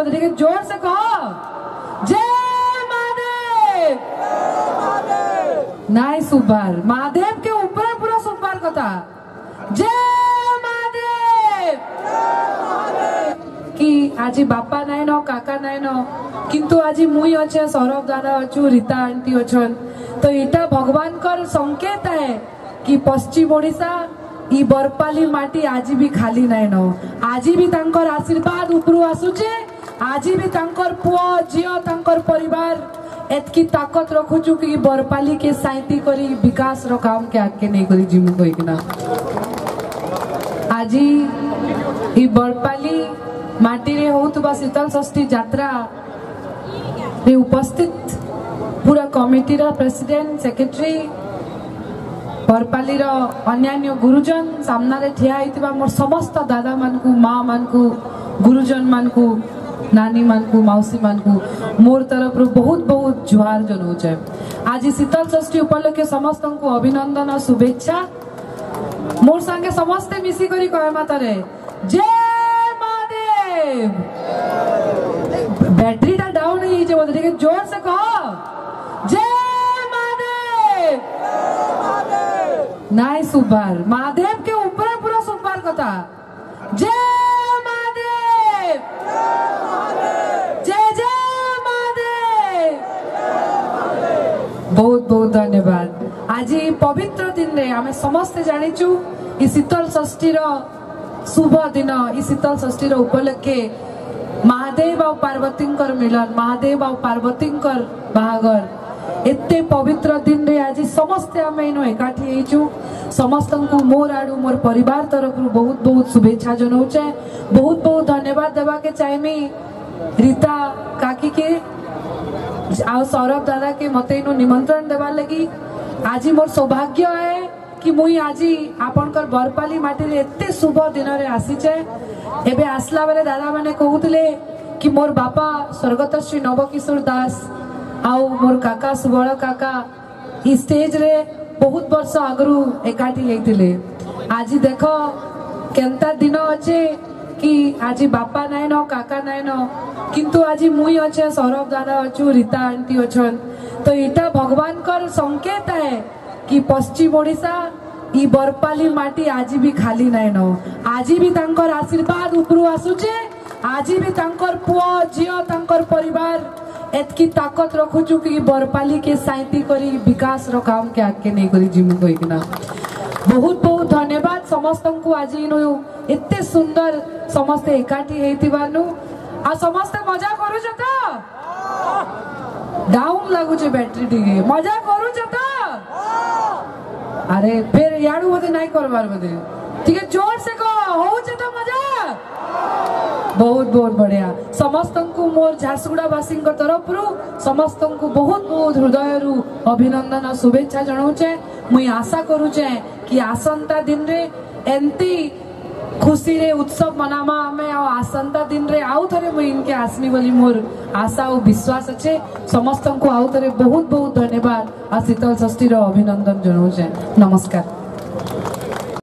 बोलते ठीक है, जोर से कहो जय महादेव। नाई सुबार महादेव के ऊपर पूरा सुबार कथा जय महादेव कि आज बापा नाइन काका नाइन किंतु आज मुई अच्छे सौरभ दादा अच्छु रीता आंटी अच्छन तो इटा भगवान कर संकेत है कि पश्चिम ओडिशा ई बरपाली माटी आज भी खाली नाइन आज भी तांकर आशीर्वाद उपरू आसुचे आज भी तांकर पुआ झियो तांकर परिवार एतकी ताकत रखुचु कि बरपाली के साइती करी विकास रो काम के आगे नहीं करी जिमु कहिकना आज ई बरपाली माटी रे होतबा शीतल षष्ठी यात्रा रे उपस्थित पूरा कमिटी रा प्रेसिडेंट सेक्रेटरी बरपाली रो अन्यान्य गुरुजन सामना रे ठिया हितबा मोर समस्त दादा मानकू माँ मानकू गुरुजन मानकू नानी मानकू मौसी मानकू मोर तरफ रो बहुत बहुत जुहार जनाउछे। आज शीतल षष्ठी उपलक्षे समस्त को अभिनंदन और शुभेच्छा। मोर संगे समस्त मिसी करी कहे मातारे जय महादेव। बैटरी टा डाउन है जे बोलते ठीक जोर से कहो जय महादेव। नाई सुबार महादेव के ऊपर पूरा सुबार कथा जय महादेव जय जय महादेव। बहुत बहुत धन्यवाद। आज पवित्र दिन रे आमे समस्त जानिचु ई शीतल षष्ठी रो शुभ दिन ई शीतल षष्ठी रो उपलक्षे महादेव और पार्वती मिलन महादेव और पार्वती बाहागर एते पवित्र दिन रे आज समस्त आमे इनो एकाठी हेचु समस्त को मोर आडू मोर परिवार तरफ बहुत बहुत शुभेच्छा जनाउछे। बहुत बहुत धन्यवाद देवा के चाहेमी रीता काकी के आ सौरभ दादा के मते इनो निमंत्रण देवा लगी। आज मोर सौभाग्य है कि मुई आज आपनकर बरपाली माटी रे एते शुभ दिन रे आसीचे। एबे आसला बेले दादा माने कहउतले कि मोर बापा स्वर्गत श्री नवकिशोर दास आउ मोर काका सुबल काका ई स्टेज रे बहुत वर्ष आगरू एकाठी हेतिले। आज देखो केनता दिन अच्छे कि आज बापा नाइन काका नाइन किंतु आज मुई अच्छे सौरभ दादा अच्छु रीता आंटी अच्छन तो इटा भगवान कर संकेत है कि पश्चिम ओडिशा ई बरपाली माटी आज भी खाली नाइन आज भी तांकर आशीर्वाद उपरू आसुचे आज भी तांकर पुआ झियो तांकर परिवार एतकी ताकत रखुचु कि बरपाली के साइती करी विकास रो काम के आगे नहीं करी जिमु कहिकना। बहुत बहुत धन्यवाद समस्त को आज इनो एते सुंदर समस्त एकाठी हेतिबानु आ समस्त मजा करूछ त डाउन लागुचे बैटरी टिके मजा करूछ त अरे फिर याडू बोधे नहीं करवार बोधे ठीक है जोर से कहो होउछ त मजा। बहुत बहुत बढ़िया समस्त को मोर झारसुगुड़ा वासी तरफ समस्त को बहुत बहुत हृदय अभिनंदन और शुभेच्छा जनाऊे। मुई आशा करुचे कि आसंता दिन रे एंती खुशी रे उत्सव मनामा आमे और आसंता दिन रे आउ थरे मुई इनके आसमी बोली मोर आशा और विश्वास अच्छे। समस्त को आउ थरे बहुत बहुत धन्यवाद आ शीतल षष्ठी रो अभिनंदन जनाऊे। नमस्कार।